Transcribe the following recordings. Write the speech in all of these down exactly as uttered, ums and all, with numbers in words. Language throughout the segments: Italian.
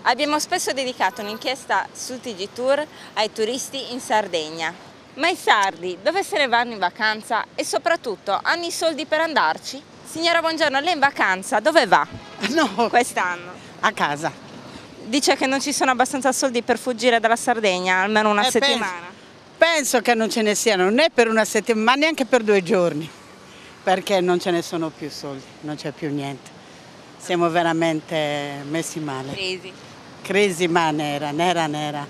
Abbiamo spesso dedicato un'inchiesta su T G Tour ai turisti in Sardegna. Ma i sardi dove se ne vanno in vacanza e soprattutto hanno i soldi per andarci? Signora, buongiorno, lei in vacanza dove va? No, Quest'anno? a casa. Dice che non ci sono abbastanza soldi per fuggire dalla Sardegna, almeno una Eh, settimana. Penso, penso che non ce ne siano né per una settimana, ma neanche per due giorni, perché non ce ne sono più soldi, non c'è più niente. Siamo veramente messi male. Crisi. Crisi ma nera, nera, nera.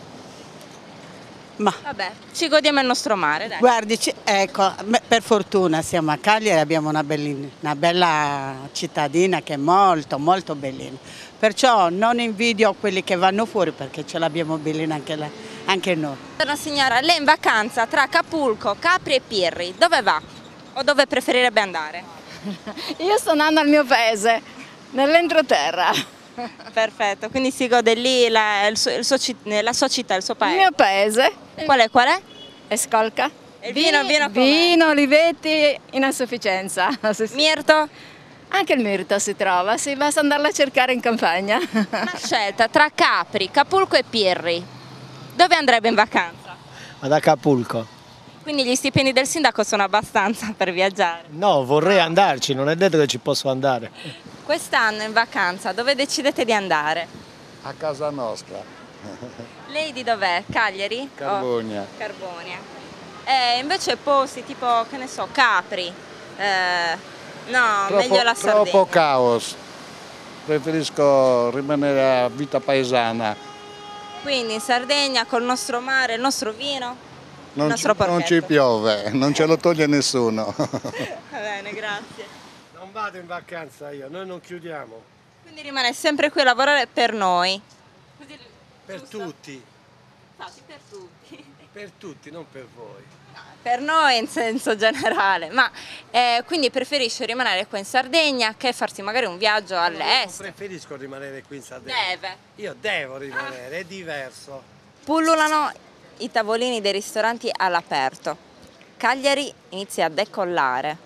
Ma Vabbè, ci godiamo il nostro mare, dai. guardi, ci- ecco, me- per fortuna siamo a Cagliari, abbiamo una, bellina- una bella cittadina che è molto, molto bellina. Perciò non invidio quelli che vanno fuori perché ce l'abbiamo bellina anche, la- anche noi. Buongiorno signora, lei in vacanza tra Capulco, Capri e Pirri, dove va? O dove preferirebbe andare? Io sto andando al mio paese, nell'entroterra. Perfetto, quindi si gode lì la, il suo- il suo ci- la sua città, il suo Il paese. mio paese Qual è? Qual è? è Scolca. E il vino, vino com'è? Vino, olivetti in insufficienza. Sì, sì. Mirto? Anche il mirto si trova, sì, basta andarla a cercare in campagna. Una scelta tra Capri, Capulco e Pirri. Dove andrebbe in vacanza? Ad Acapulco. Quindi gli stipendi del sindaco sono abbastanza per viaggiare. No, vorrei andarci, non è detto che ci posso andare. Quest'anno in vacanza dove decidete di andare? A casa nostra, Lei di dov'è? Cagliari? Carbonia. Oh, Carbonia. E invece posti tipo, che ne so, Capri. Eh, no, Troppo, meglio la Sardegna. troppo caos, preferisco rimanere a vita paesana, Quindi in Sardegna col nostro mare, il nostro vino, il non, ci, nostro non porchetto. ci piove, non ce lo toglie nessuno. Va bene, grazie. Non vado in vacanza io, noi non chiudiamo. Quindi rimane sempre qui a lavorare per noi. Così, Per giusto? tutti, Infatti, per tutti. per tutti, non per voi. Per noi in senso generale, ma eh, quindi preferisce rimanere qua in Sardegna che farsi magari un viaggio Io non all'estero. preferisco rimanere qui in Sardegna. Deve. Io devo rimanere, è diverso. Pullulano i tavolini dei ristoranti all'aperto. Cagliari inizia a decollare.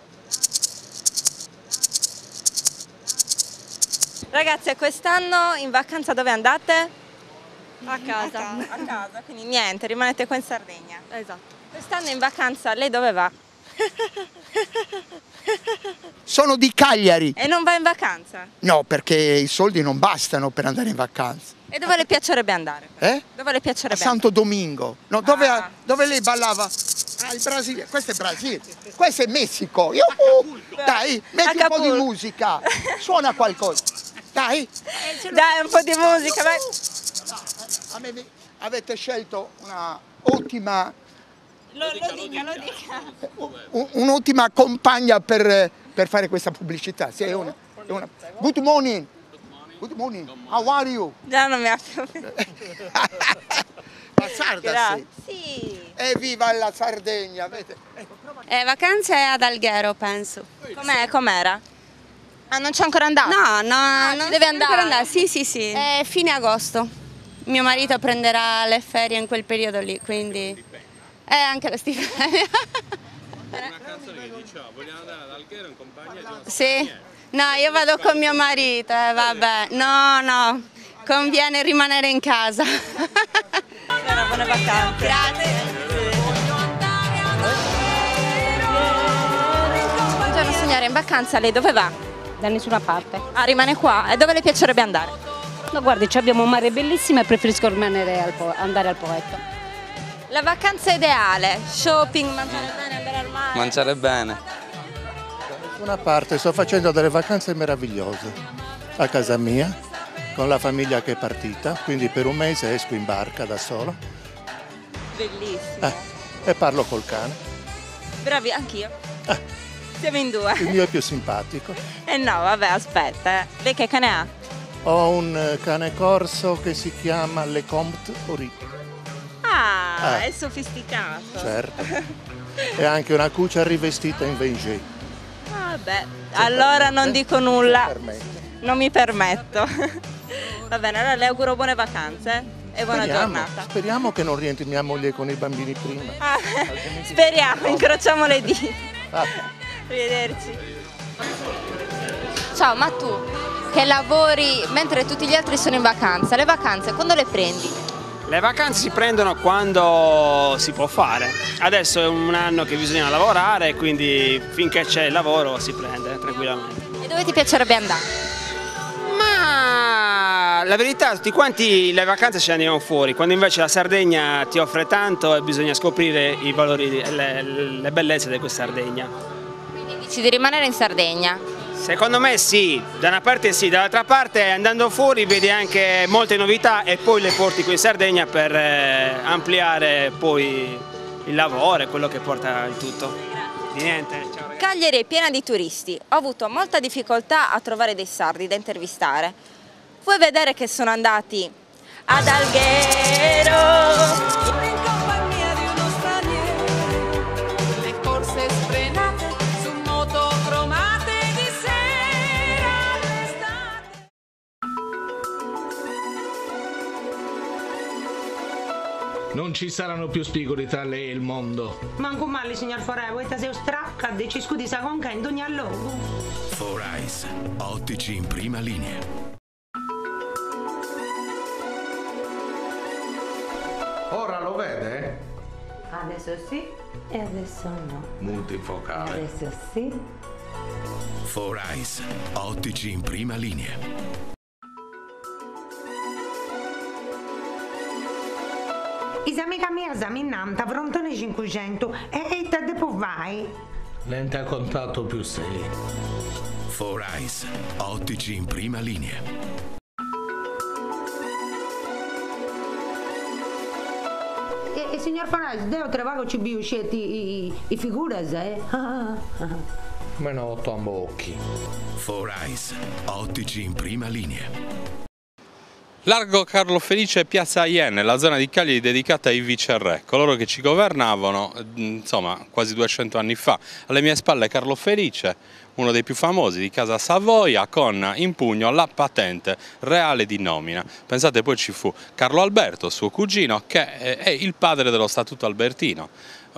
Ragazze, quest'anno in vacanza dove andate? A casa. A casa, quindi niente, rimanete qua in Sardegna. Esatto. Quest'anno in vacanza lei dove va? Sono di Cagliari. E non va in vacanza? No, perché i soldi non bastano per andare in vacanza. E dove le piacerebbe andare? Eh? Dove le A piacerebbe Santo Domingo. No, dove, Ah. dove lei ballava? Ah, il Brasile. Questo è Brasile. Questo è Messico. Yuhu! Dai, metti un po' di Acapulco. musica. Suona qualcosa. Dai. andare? Dai, un po' di musica, vai. Ave- Avete scelto una ottima, Lo, lo dica, lo dica. un- un'ottima compagna per, per fare questa pubblicità. Sì, è una, è una- Good morning. Good morning. How are you? Già non mi ha più... La sarda, Grazie. sì. Sì. Evviva la Sardegna! Vede? Eh, vacanze ad Alghero, penso. Com'è, com'era? Ah, non c'è ancora andato? No, no, Ah, ci non deve sono ancora andare? andare. Sì, sì, sì. È fine agosto. Mio marito prenderà le ferie in quel periodo lì, quindi... Eh, anche lo stipendio. Una canzone che dice, oh, vogliamo andare ad Alghero in compagnia di una Sì? No, io vado con mio marito, eh, vabbè. No, no, conviene rimanere in casa. Allora, buone vacanze. Grazie. Buongiorno signora, in vacanza lei dove va? Da nessuna parte. Ah, rimane qua. E dove le piacerebbe andare? No, guardi, ci abbiamo un mare bellissimo e preferisco rimanere al po- andare al Poetto. La vacanza ideale, shopping, mangiare bene, andare al mare. Mangiare bene. Da una parte sto facendo delle vacanze meravigliose a casa mia, con la famiglia che è partita, quindi per un mese esco in barca da solo Bellissimo. eh, e parlo col cane. Bravi, anch'io. Eh, Siamo in due. il mio è più simpatico. Eh no, vabbè, aspetta. eh. Lei che cane ha? Ho un eh, cane corso che si chiama Le Comte Ori, Ah, Eh. è sofisticato. certo, e anche una cuccia rivestita in Venger. Vabbè, allora non dico nulla. Permette. Non mi permetto. Va bene, allora le auguro buone vacanze e buona Speriamo, giornata. speriamo che non rientri mia moglie con i bambini prima. Ah, speriamo, incrociamo le dita. Ah. Arrivederci. Ciao, ma tu che lavori mentre tutti gli altri sono in vacanza. Le vacanze quando le prendi? Le vacanze si prendono quando si può fare. Adesso è un anno che bisogna lavorare, quindi finché c'è il lavoro si prende tranquillamente. E dove ti piacerebbe andare? Ma la verità, tutti quanti le vacanze ce ne andiamo fuori, quando invece la Sardegna ti offre tanto e bisogna scoprire i valori, le, le bellezze di questa Sardegna. Quindi dici di rimanere in Sardegna? Secondo me sì, da una parte sì, dall'altra parte andando fuori vedi anche molte novità e poi le porti qui in Sardegna per eh, ampliare poi il lavoro e quello che porta il tutto. Di niente, ciao ragazzi. Cagliari è piena di turisti, ho avuto molta difficoltà a trovare dei sardi da intervistare. Puoi vedere che sono andati ad Alghero. Non ci saranno più spigoli tra lei e il mondo. Manco male, signor Forai, voi sei stracca, ci scudi sa con che in ogni luogo. Four Eyes, ottici in prima linea. Ora lo vede? Adesso sì e adesso no. Multifocale. Adesso sì. Four Eyes, ottici in prima linea. Isamica mia esaminanta, frontone cinquecento e, e te devo vai. Lente a contatto più sei. Four Eyes, ottici in prima linea. E, e signor Forai, devo trovare ci biuscetti i, i figure, eh? Meno otto ambocchi. Four Eyes, ottici in prima linea. Largo Carlo Felice e Piazza Ienne, la zona di Cagliari dedicata ai viceré, coloro che ci governavano, insomma, quasi duecento anni fa. Alle mie spalle Carlo Felice, uno dei più famosi di Casa Savoia, con in pugno la patente reale di nomina. Pensate, poi ci fu Carlo Alberto, suo cugino, che è il padre dello Statuto Albertino.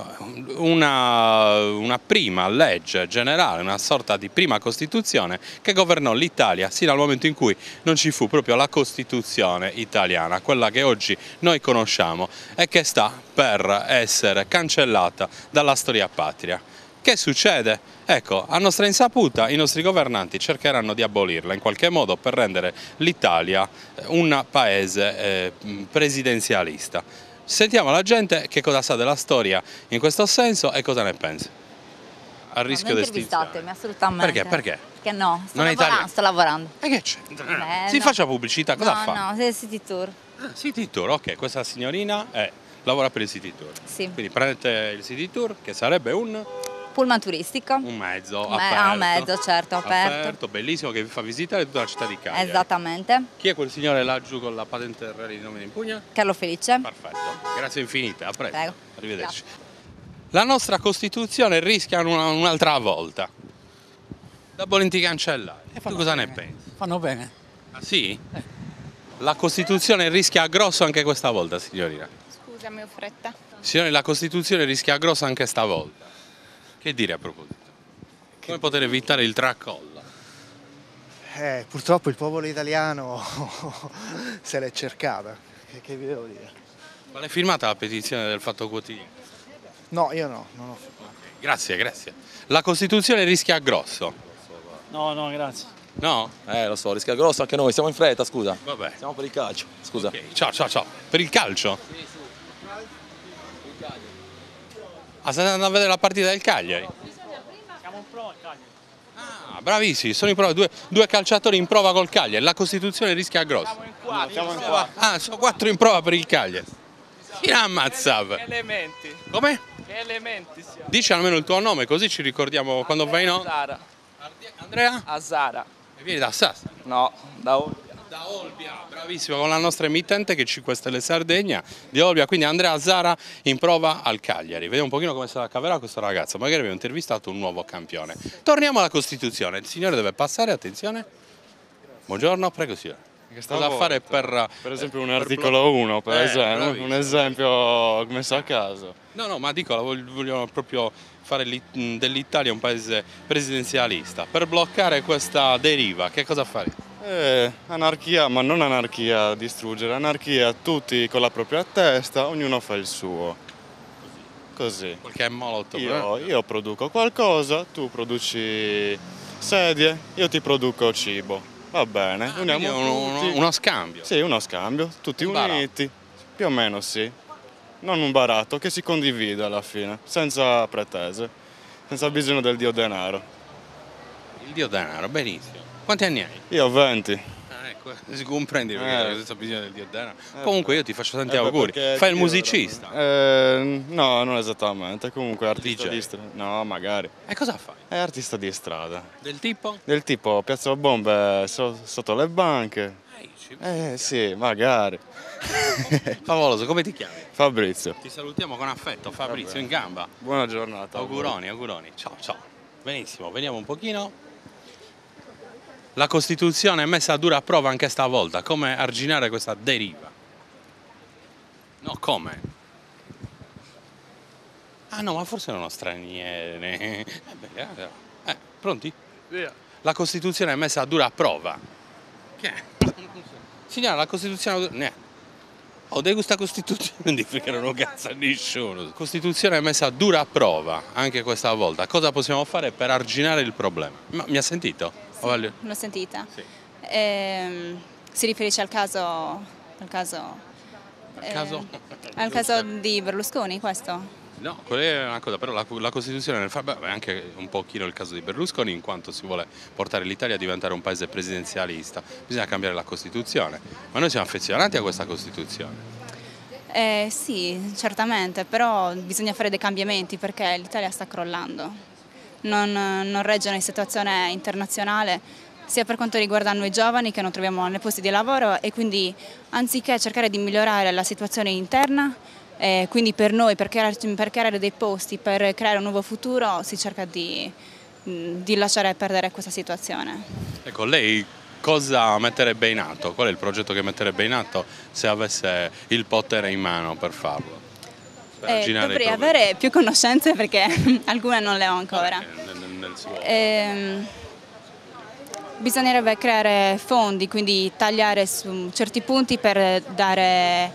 Una, una prima legge generale, una sorta di prima Costituzione che governò l'Italia sino al momento in cui non ci fu proprio la Costituzione italiana, quella che oggi noi conosciamo e che sta per essere cancellata dalla storia patria. Che succede? Ecco, a nostra insaputa i nostri governanti cercheranno di abolirla in qualche modo per rendere l'Italia un paese eh, presidenzialista. Sentiamo la gente che cosa sa della storia in questo senso e cosa ne pensa. A rischio di estinzione. Assolutamente. Perché? Perché? Perché no, sto, Non è lavorando, italiano? sto lavorando. E che c'entra? Eh, si no. faccia pubblicità, cosa no, fa? No, no, City Tour. Ah, City Tour, ok, questa signorina è, lavora per il City Tour. Sì. Quindi prendete il City Tour, che sarebbe un, Pullman turistico. un mezzo Me- aperto. ah, un mezzo, certo, aperto. Aperto, bellissimo, che vi fa visitare tutta la città di Cagliari. Esattamente. Chi è quel signore laggiù con la patente reale di nomina in pugno? Carlo Felice. Perfetto, grazie infinite, a presto. Prego. Arrivederci. La nostra Costituzione rischia una- un'altra volta. Da volenti cancellare. E tu cosa ne pensi? Fanno bene. Ah sì? La Costituzione rischia grosso anche questa volta, signorina. Scusami, ho fretta. Signore, la Costituzione rischia grosso anche stavolta. Che dire a proposito? Come poter evitare il tracollo? Eh, purtroppo il popolo italiano se l'è cercata. Che, che vi devo dire? Ma l'hai firmata la petizione del Fatto Quotidiano? No, io no, non ho firmato. Grazie, grazie. La Costituzione rischia grosso. No, no, grazie. No? Eh, lo so, rischia grosso anche noi, siamo in fretta, scusa. Vabbè. Siamo per il calcio, scusa. Okay. Ciao, ciao, ciao. Per il calcio? Sì, sì. Ah, state andando a vedere la partita del Cagliari? Siamo in prova al Cagliari. Ah, bravissimi, sono in prova, due, due calciatori in prova col Cagliari, la Costituzione rischia grosso. Siamo in quattro. Siamo in quattro. Ah, sono quattro in prova per il Cagliari. Chi la ammazzava? Che elementi. Come? Che elementi siamo. Dici almeno il tuo nome, così ci ricordiamo quando vai in onda. Azara. Andrea? Azara. E vieni da Sassari? No, da Olbia. Da Olbia, bravissimo, con la nostra emittente che è cinque Stelle Sardegna di Olbia, quindi Andrea Zara in prova al Cagliari. Vediamo un pochino come se la caverà questo ragazzo, magari abbiamo intervistato un nuovo campione. Torniamo alla Costituzione, il signore deve passare, attenzione. Buongiorno, prego signore. Cosa fare per... Per esempio un per articolo uno, per Eh, esempio, bravissimo. un esempio messo a caso. No, no, ma dico, vogliono proprio fare dell'Italia un paese presidenzialista. Per bloccare questa deriva, che cosa fare? Eh, anarchia, ma non anarchia distruggere, anarchia tutti con la propria testa, ognuno fa il suo. Così. Qualche molotov. Io, io produco qualcosa, tu produci sedie, io ti produco cibo. Va bene, Ah, uniamo quindi uno, tutti. uno scambio. Sì, uno scambio, tutti Un baratto. uniti. Più o meno sì. Non un baratto, che si condivide alla fine, senza pretese, senza bisogno del dio denaro. Il dio denaro, benissimo. Quanti anni hai? Io venti. Ah, ecco, si comprendi perché Eh. senza bisogno del dio denaro. Comunque io ti faccio tanti Eh beh, auguri. perché Fai il io- musicista. Eh, no, non esattamente, comunque artista D J. di strada. No, magari. E cosa fai? È artista di strada. Del tipo? Del tipo piazzo bombe so- sotto le banche. Eh sì, magari. Favoloso, come ti chiami? Fabrizio. Ti salutiamo con affetto, Fabrizio, in gamba. Buona giornata. Auguroni, auguroni. Ciao, ciao. Benissimo, veniamo un pochino. La Costituzione è messa a dura prova anche stavolta. Come arginare questa deriva? No, come? Ah no, ma forse erano stranieri. Eh, beh, eh, pronti? Via. La Costituzione è messa a dura prova. Che è? Signora, la Costituzione... Ne. Oh, di questa Costituzione non di fregare un cazzo a nessuno. La Costituzione è messa a dura prova anche questa volta. Cosa possiamo fare per arginare il problema? Ma mi ha sentito? Sì, O voglio- l'ho sentita. Sì. Ehm, si riferisce al caso, al caso, eh, caso? al caso di Berlusconi, questo? No, quella è una cosa, però la, la Costituzione nel fa- beh, è anche un pochino il caso di Berlusconi, in quanto si vuole portare l'Italia a diventare un paese presidenzialista. Bisogna cambiare la Costituzione, ma noi siamo affezionati a questa Costituzione. Eh, sì, certamente, però bisogna fare dei cambiamenti perché l'Italia sta crollando. Non, non regge una situazione internazionale sia per quanto riguarda noi giovani che non troviamo nei posti di lavoro e quindi anziché cercare di migliorare la situazione interna, eh, quindi per noi, per creare, per creare dei posti, per creare un nuovo futuro, si cerca di, di lasciare perdere questa situazione. Ecco, lei cosa metterebbe in atto? Qual è il progetto che metterebbe in atto se avesse il potere in mano per farlo? Per Eh, arginare i dovrei problemi? avere più conoscenze perché alcune non le ho ancora. Nel- nel- nel suo- Ehm, bisognerebbe creare fondi, quindi tagliare su certi punti per dare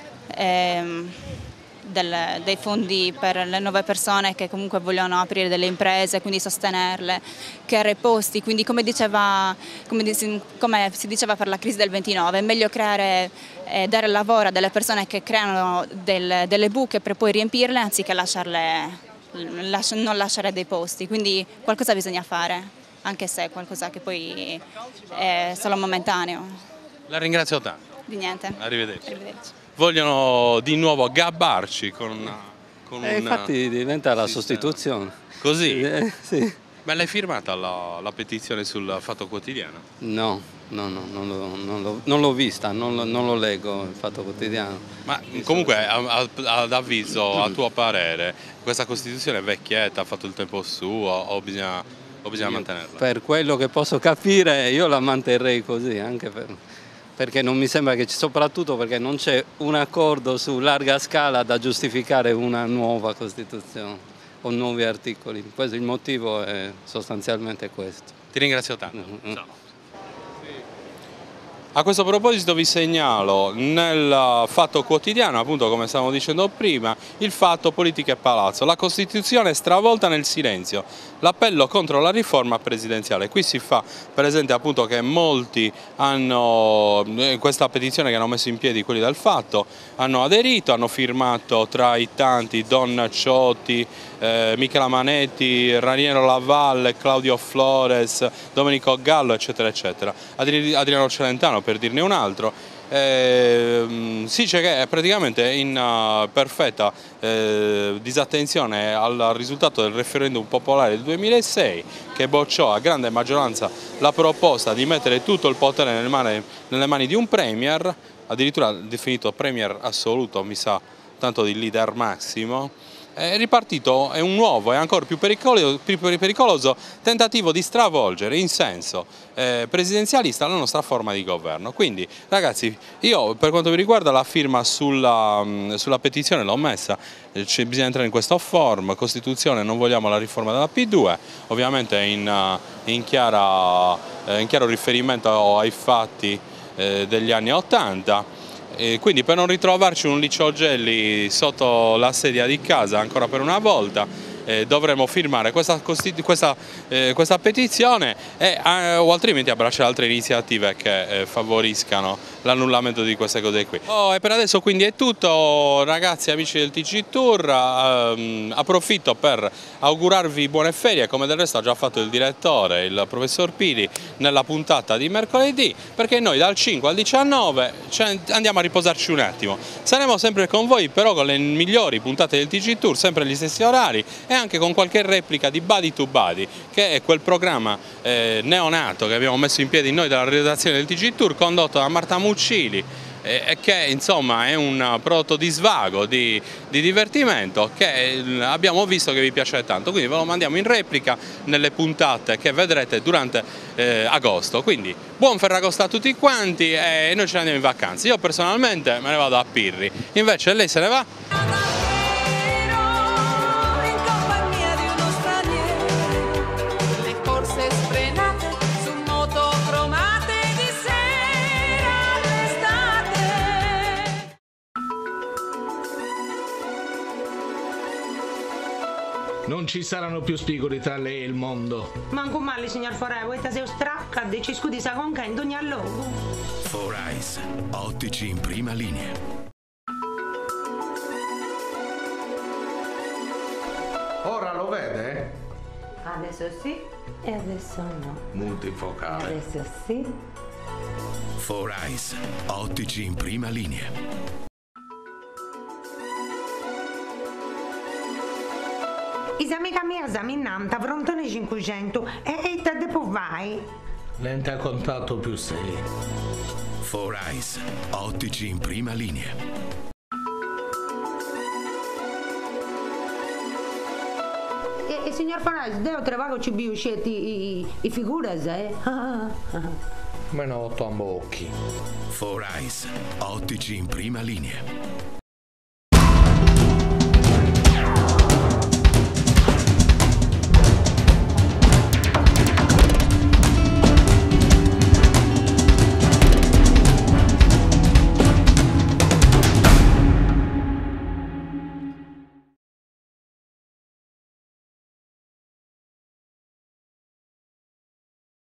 ehm, del- dei fondi per le nuove persone che comunque vogliono aprire delle imprese, quindi sostenerle, creare posti, quindi come, diceva, come, dic- come si diceva per la crisi del ventinove, è meglio creare, eh, dare lavoro a delle persone che creano del- delle buche per poi riempirle anziché lasciarle, lasci- non lasciare dei posti, quindi qualcosa bisogna fare, anche se è qualcosa che poi è solo momentaneo. La ringrazio tanto. Di niente. Arrivederci. Arrivederci. Vogliono di nuovo gabbarci con, una- con E un... infatti diventa la sostituzione. Così? Eh, sì. Ma l'hai firmata la, la petizione sul Fatto Quotidiano? No, no, no, non l'ho, non l'ho- non l'ho vista, non lo, non lo leggo il Fatto Quotidiano. Ma comunque, a- a- ad avviso, a tuo parere, questa Costituzione è vecchietta, ha fatto il tempo suo o bisogna, o bisogna Io, mantenerla? Per quello che posso capire io la manterrei così, anche per- perché non mi sembra che, ci- soprattutto perché non c'è un accordo su larga scala da giustificare una nuova Costituzione o nuovi articoli. Questo, il motivo è sostanzialmente questo. Ti ringrazio tanto. Ciao. A questo proposito vi segnalo nel Fatto Quotidiano, appunto come stavamo dicendo prima, il fatto Politica e Palazzo. La Costituzione stravolta nel silenzio, l'appello contro la riforma presidenziale. Qui si fa presente appunto che molti hanno, in questa petizione che hanno messo in piedi quelli del Fatto, hanno aderito, hanno firmato tra i tanti Don Ciotti, eh, Michela Manetti, Raniero Lavalle, Claudio Flores, Domenico Gallo, eccetera, eccetera. Adri- Adriano Celentano, per dirne un altro. Eh, si dice che è praticamente in uh, perfetta eh, disattenzione al risultato del referendum popolare del duemilasei, che bocciò a grande maggioranza la proposta di mettere tutto il potere nelle mani, nelle mani di un premier, addirittura definito premier assoluto, mi sa tanto di leader massimo. è ripartito è un nuovo e ancora più pericoloso, più pericoloso tentativo di stravolgere in senso eh, presidenzialista la nostra forma di governo. Quindi ragazzi, io per quanto mi riguarda la firma sulla, sulla petizione l'ho messa, eh, bisogna entrare in questo form, Costituzione, non vogliamo la riforma della P due, ovviamente in, in, chiara, eh, in chiaro riferimento ai fatti eh, degli anni ottanta. E quindi per non ritrovarci un Licio Gelli sotto la sedia di casa ancora per una volta, eh, dovremo firmare questa, questa, eh, questa petizione e, eh, o altrimenti abbracciare altre iniziative che eh, favoriscano l'annullamento di queste cose qui. Oh, e per adesso quindi è tutto, ragazzi, amici del T G Tour, ehm, approfitto per augurarvi buone ferie, come del resto ha già fatto il direttore, il professor Pili, nella puntata di mercoledì, perché noi dal cinque al diciannove andiamo a riposarci un attimo. Saremo sempre con voi, però con le migliori puntate del T G Tour, sempre agli stessi orari e anche con qualche replica di Body to Body, che è quel programma eh, neonato che abbiamo messo in piedi noi dalla redazione del T G Tour, condotto da Marta Muccili, e che insomma è un prodotto di svago, di, di divertimento che abbiamo visto che vi piace tanto, quindi ve lo mandiamo in replica nelle puntate che vedrete durante eh, agosto. Quindi buon Ferragosto a tutti quanti e noi ce ne andiamo in vacanza. Io personalmente me ne vado a Pirri, invece lei se ne va? Non ci saranno più spigoli tra lei e il mondo. Manco male, signor Forè, voi sei stracca, ci scudi sa conca in ogni luogo. Four Eyes, ottici in prima linea. Ora lo vede? Adesso sì e adesso no. Multifocale. Adesso sì. Four Eyes, ottici in prima linea. Isamica mia esaminanta, frontone cinquecento e, e te dopo vai. Lente a contatto più sei. Four Eyes, ottici in prima linea. E, e signor Farage, devo trovare ci più scetti i, i figuras, eh? Meno otto ambocchi. Four Eyes, ottici in prima linea.